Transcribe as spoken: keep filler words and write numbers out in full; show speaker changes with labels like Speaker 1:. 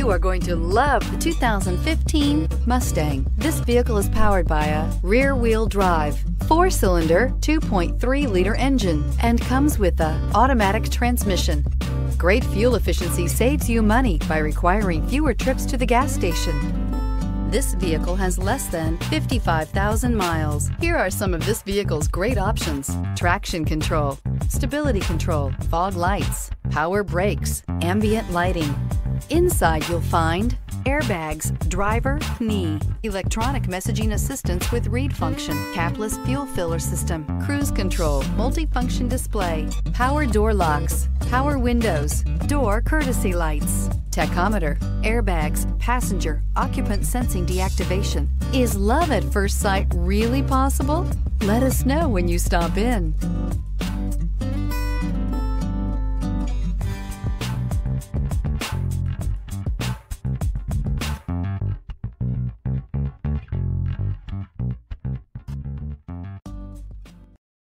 Speaker 1: You are going to love the two thousand fifteen Mustang. This vehicle is powered by a rear-wheel drive, four-cylinder, two point three liter engine and comes with a automatic transmission. Great fuel efficiency saves you money by requiring fewer trips to the gas station. This vehicle has less than fifty-five thousand miles. Here are some of this vehicle's great options: traction control, stability control, fog lights, power brakes, ambient lighting. Inside you'll find airbags, driver, knee, electronic messaging assistance with read function, capless fuel filler system, cruise control, multifunction display, power door locks, power windows, door courtesy lights, tachometer, airbags, passenger, occupant sensing deactivation. Is love at first sight really possible? Let us know when you stop in.